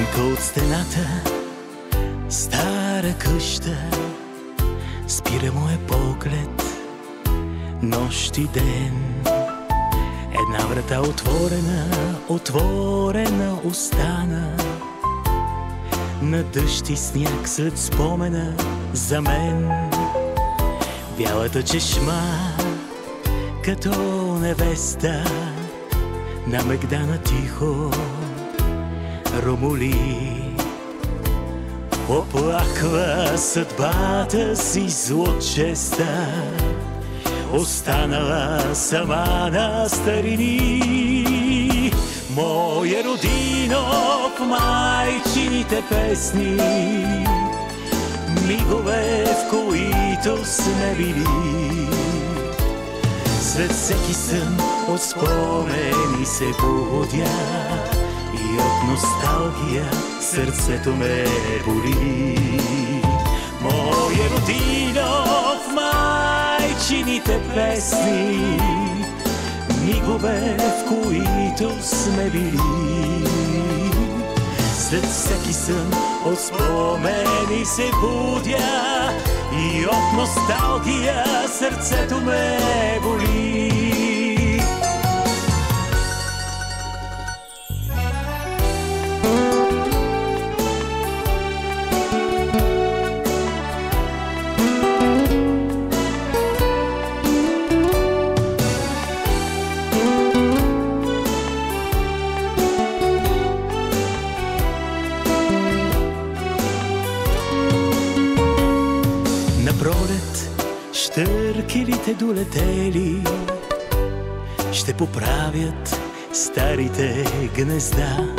Далека от стената, стара къща, спира моя поглед, нощ и ден. Една врата отворена остана, на дъжд и сняг след спомена за мен. Бялата чешма, като невеста, намегдана тихо ромоли. Оплаква съдбата си злочеста, останала сама на старини. Моя родино, в майчините песни, мигове, в които сме били. След всеки сън от спомени се будя и от носталгия сърцето ме боли. Моя родино, в майчините песни, мигове, в които сме били. След всеки сън от спомени се будя и от носталгия сърцето ме боли. Щъркелите долетели ще поправят старите гнезда.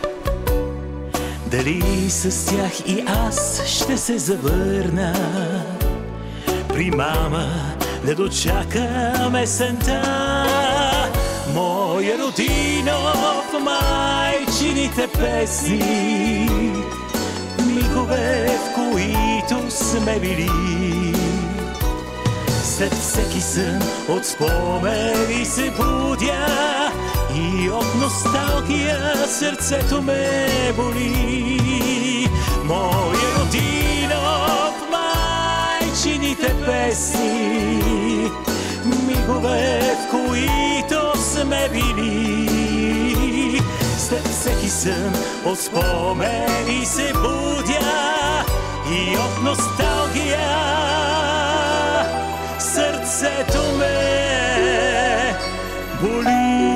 Дали с тях и аз ще се завърна при мама, не дочакам есента. Моя родино, в майчините песни, мигове, в които сме били. След всеки сън от спомени се будя и от носталгия сърцето ме боли. Моя родино, в майчините песни, мигове, в които сме били. След всеки сън от спомени се будя и от носталгия сърцето ме боли.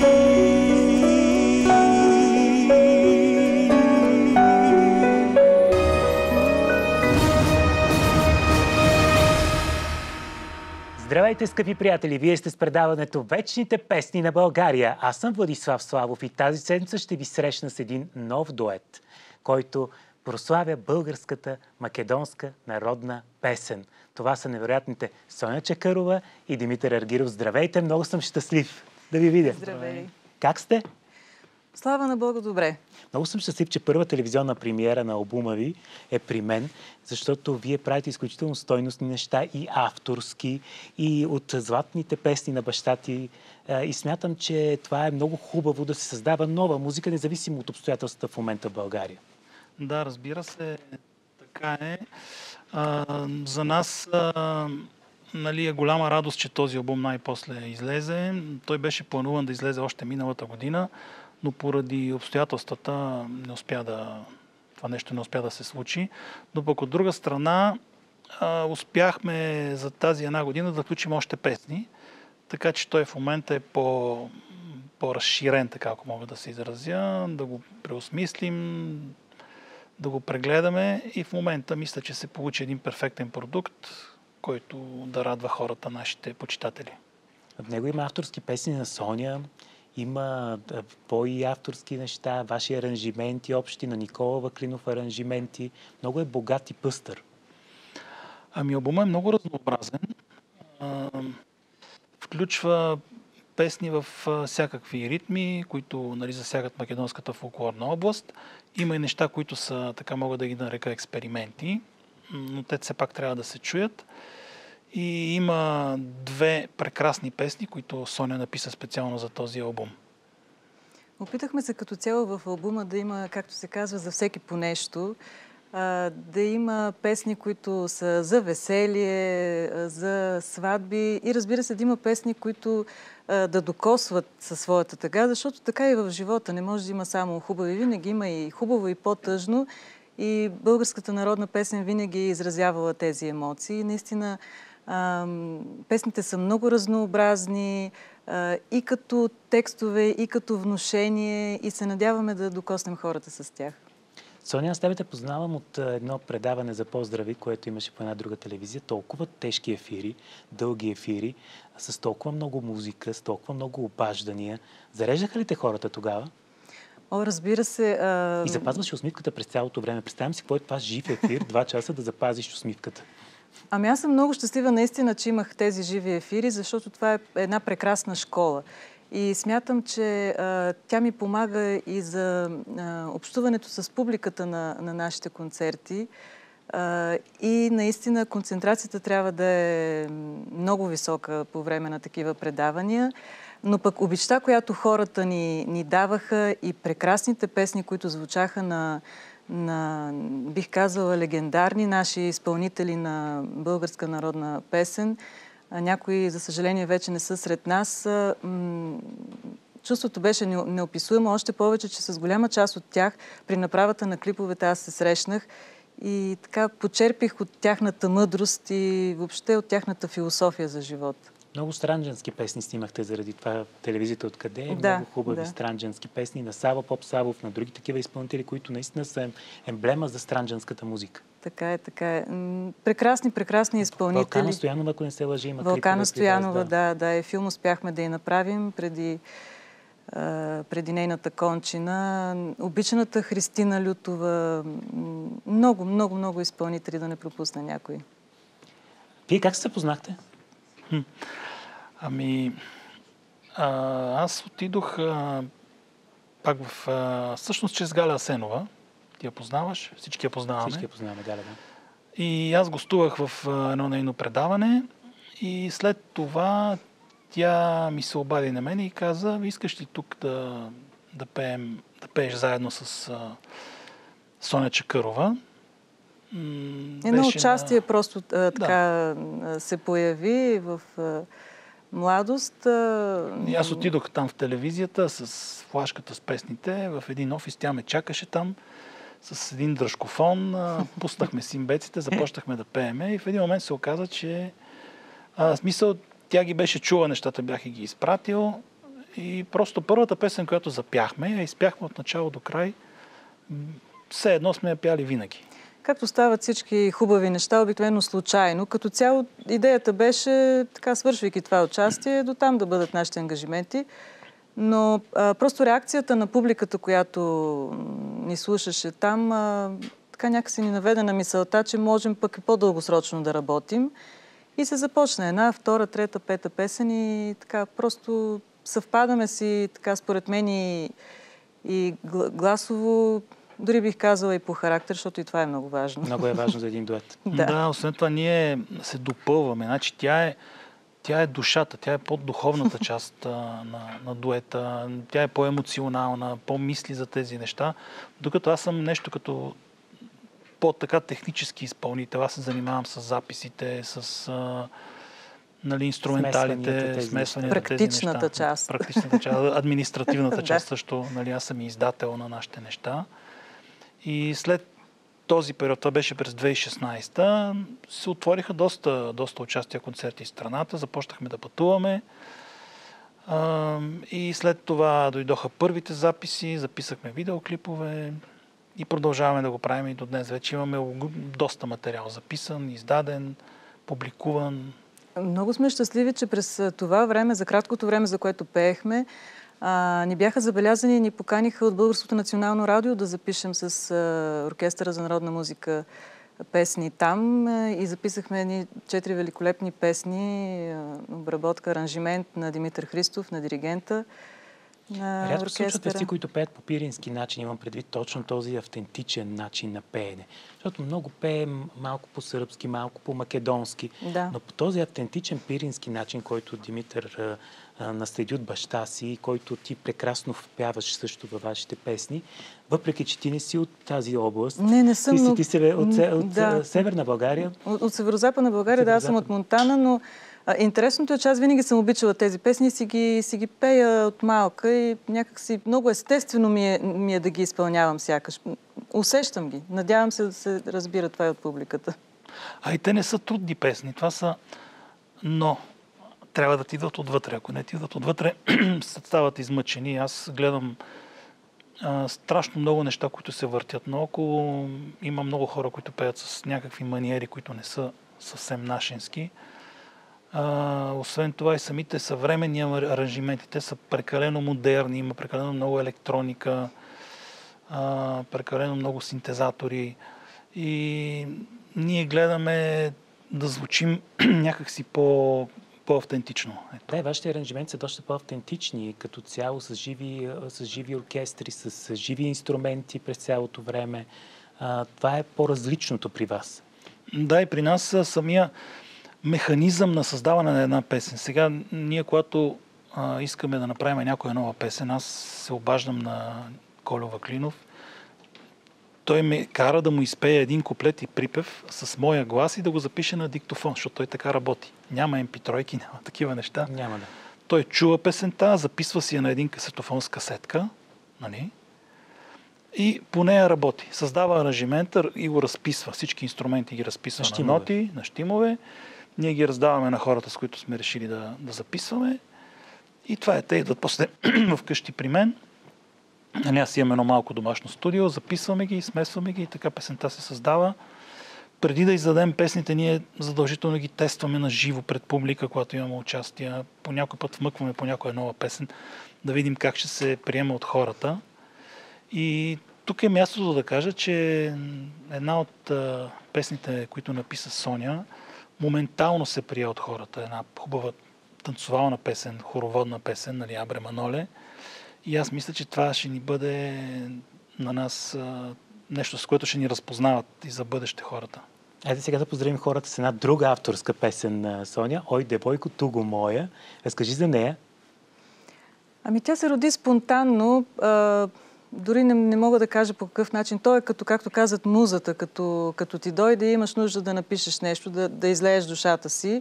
Здравейте, скъпи приятели! Вие сте с предаването Вечните песни на България. Аз съм Владислав Славов и тази седмица ще ви срещна с един нов дует, който прославя българската македонска народна песен. Това са невероятните Соня Чакърова и Димитър Аргиров. Здравейте, много съм щастлив да ви видя. Здравей. Как сте? Слава на Бога, добре. Много съм щастлив, че първа телевизионна премиера на албума ви е при мен, защото вие правите изключително стойностни неща и авторски, и от златните песни на баща ти. И смятам, че това е много хубаво да се създава нова музика, независимо от обстоятелствата в момента в България. Да, разбира се, така е. За нас нали, е голяма радост, че този албум най-после излезе. Той беше плануван да излезе още миналата година, но поради обстоятелствата това нещо не успя да се случи. Но пък от друга страна успяхме за тази една година да включим още песни, така че той в момента е по-разширен, така ако мога да се изразя, да го преосмислим, да го прегледаме и в момента мисля, че се получи един перфектен продукт, който да радва хората, нашите почитатели. В него има авторски песни на Соня, има твои авторски неща, ваши аранжименти, общи на Никола Ваклинов аранжименти. Много е богат и пъстър. Ами албумът е много разнообразен. Включва песни в всякакви ритми, които нали, засягат македонската фолклорна област. Има и неща, които са, така мога да ги нарека, експерименти, но те все пак трябва да се чуят. И има две прекрасни песни, които Соня написа специално за този албум. Опитахме се като цяло в албума да има, както се казва, за всеки по нещо. Да има песни, които са за веселие, за сватби и разбира се да има песни, които да докосват със своята тъга, защото така и в живота не може да има само хубави, винаги има и хубаво и по-тъжно. И българската народна песен винаги е изразявала тези емоции. Наистина песните са много разнообразни и като текстове, и като внушение и се надяваме да докоснем хората с тях. Соня, аз тебе те познавам от едно предаване за поздрави, което имаше по една друга телевизия. Толкова тежки ефири, дълги ефири, с толкова много музика, с толкова много обаждания. Зареждаха ли те хората тогава? О, разбира се. И запазваш усмивката през цялото време. Представям си какво е това жив ефир, 2 часа да запазиш усмивката. Ами аз съм много щастлива наистина, че имах тези живи ефири, защото това е една прекрасна школа. И смятам, че тя ми помага и за общуването с публиката на нашите концерти. И наистина концентрацията трябва да е много висока по време на такива предавания. Но пък обичта, която хората ни даваха и прекрасните песни, които звучаха на, бих казала, легендарни наши изпълнители на българска народна песен. Някои, за съжаление, вече не са сред нас. Чувството беше неописуемо, още повече, че с голяма част от тях при направата на клиповете аз се срещнах и така почерпих от тяхната мъдрост и въобще от тяхната философия за живот. Много странджански песни снимахте заради това телевизията откъде. Да, много хубави странджански песни на Сава Поп Савов, на други такива изпълнители, които наистина са емблема за странджанската музика. Така е, така е. Прекрасни изпълнители. Вълкана Стоянова, ако не се лъжи, има Вълкана Стоянова, да. И филм успяхме да я направим преди нейната кончина. Обичаната Христина Лютова. Много изпълнители, да не пропусна някой. Вие как се познахте? Ами, аз отидох пак всъщност чрез Галя Асенова. Ти я познаваш? Всички я познаваме. Всички я познаваме, Галя, да. И аз гостувах в едно нейно предаване и след това тя ми се обади на мен и каза: искаш ли тук да пееш заедно с Соня Чакърова? Едно участие просто така се появи в младост. И аз отидох там в телевизията с флашката с песните в един офис. Тя ме чакаше там с един дръжкофон. Пуснахме симбеците, започнахме да пееме и в един момент се оказа, че смисъл, тя ги беше чула нещата, бях и ги изпратил и просто първата песен, която запяхме, я изпяхме от начало до край. Все едно сме я пяли винаги. Както стават всички хубави неща, обикновено случайно. Като цяло идеята беше, така свършвайки това участие, до там да бъдат нашите ангажименти. Но просто реакцията на публиката, която ни слушаше там, така някакси ни наведе на мисълта, че можем пък и по-дългосрочно да работим. И се започна една, втора, трета, пета песен и така просто съвпадаме си, така според мен и гласово, дори бих казала и по характер, защото и това е много важно. Много е важно за един дует. Да, освен това ние се допълваме. Значи тя е душата, тя е по-духовната част на дуета, тя е по-емоционална, по-мисли за тези неща, докато аз съм нещо като по-така технически изпълнител. Аз се занимавам с записите, с инструменталите, смесванията, практичната част. Практичната част, административната част също. Аз съм и издател на нашите неща. И след този период, това беше през 2016, се отвориха доста участия концерти в страната, започнахме да пътуваме и след това дойдоха първите записи, записахме видеоклипове и продължаваме да го правим и до днес. Вече имаме доста материал записан, издаден, публикуван. Много сме щастливи, че през това време, за краткото време, за което пеехме, ни бяха забелязани и ни поканиха от Българското национално радио да запишем с Оркестъра за народна музика песни там и записахме едни 4 великолепни песни, обработка, аранжимент на Димитър Христов, на диригента. на Рядко се случват оркестъра. певци, които пеят по пирински начин. Имам предвид точно този автентичен начин на пеене. Защото много пеем малко по-сръбски, малко по-македонски. Да. Но по този автентичен пирински начин, който Димитър наследи от баща си, който ти прекрасно впяваш също във вашите песни, въпреки че ти не си от тази област. Не съм. Ти си от Северна България. От Северозападна България, да, аз съм от Монтана, но интересното е, че аз винаги съм обичала тези песни и си ги пея от малка и някакси много естествено ми е да ги изпълнявам сякаш. Усещам ги. Надявам се да се разбира това и от публиката. А и те не са трудни песни. Това са... Но трябва да ти идват отвътре. Ако не ти идват отвътре, стават измъчени. Аз гледам страшно много неща, които се въртят наоколо. Има много хора, които пеят с някакви маниери, които не са съвсем нашински. Освен това и самите съвременни аранжименти, те са прекалено модерни, има прекалено много електроника, прекалено много синтезатори и ние гледаме да звучим някакси по-автентично. Да, вашите аранжименти са доста по-автентични, като цяло с живи оркестри, с живи инструменти през цялото време. Това е по-различното при вас. Да, и при нас самия механизъм на създаване на една песен. Сега ние, когато искаме да направим някоя нова песен, аз се обаждам на Кольо Ваклинов. Той ме кара да му изпее един куплет и припев с моя глас и да го запише на диктофон, защото той така работи. Няма MP3-ки, няма такива неща. Няма да. Той чува песента, записва си я на един касетофон с касетка, нали? И по нея работи. Създава аранжимента и го разписва. Всички инструменти ги разписва на ноти, на щимове. Ние ги раздаваме на хората, с които сме решили да записваме. И това е. Те идват после вкъщи при мен. Аз имам едно малко домашно студио, записваме ги, смесваме ги и така песента се създава. Преди да издадем песните, ние задължително ги тестваме на живо пред публика, когато имаме участие. По някой път вмъкваме по някоя нова песен, да видим как ще се приема от хората. И тук е мястото да кажа, че една от песните, които написа Соня, моментално се прие от хората. Една хубава танцовална песен, хороводна песен, нали, Абре Маноле. И аз мисля, че това ще ни бъде на нас нещо, с което ще ни разпознават и за бъдеще хората. Айде сега да поздравим хората с една друга авторска песен на Соня. Ой, девойко, туго моя. Разкажи за нея. Ами тя се роди спонтанно. Дори не мога да кажа по какъв начин. То е както казват, музата, като ти дойде и имаш нужда да напишеш нещо, да излееш душата си.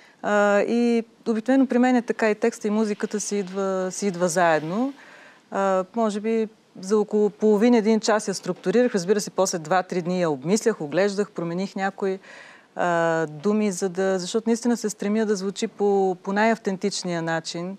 И обикновено при мен е така, и текста и музиката си идва заедно. Може би за около половин-един час я структурирах. Разбира се, после 2-3 дни я обмислях, оглеждах, промених някои думи, защото наистина се стремя да звучи по най-автентичния начин.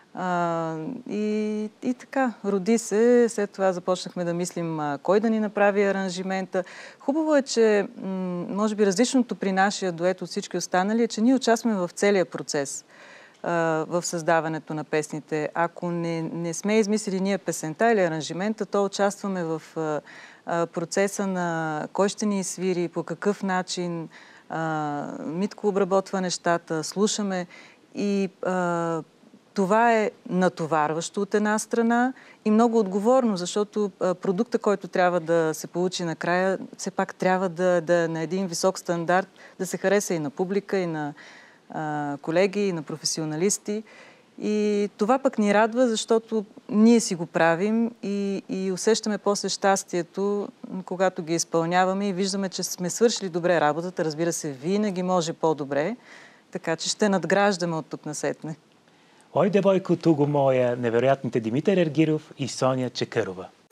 И така, роди се. След това започнахме да мислим кой да ни направи аранжимента. Хубаво е, че може би различното при нашия дует от всички останали е, че ние участваме в целия процес в създаването на песните. Ако не сме измислили ние песента или аранжимента, то участваме в процеса на кой ще ни свири, по какъв начин. Митко обработва нещата, слушаме и това е натоварващо от една страна и много отговорно, защото продукта, който трябва да се получи накрая, все пак трябва да е на един висок стандарт, да се хареса и на публика, и на колеги, и на професионалисти. И това пък ни радва, защото ние си го правим и усещаме после щастието, когато ги изпълняваме и виждаме, че сме свършили добре работата. Разбира се, винаги може по-добре, така че ще надграждаме от тук насетне. Ой, девойко, туго моя, невероятните Димитър Ергиров и Соня Чакърова.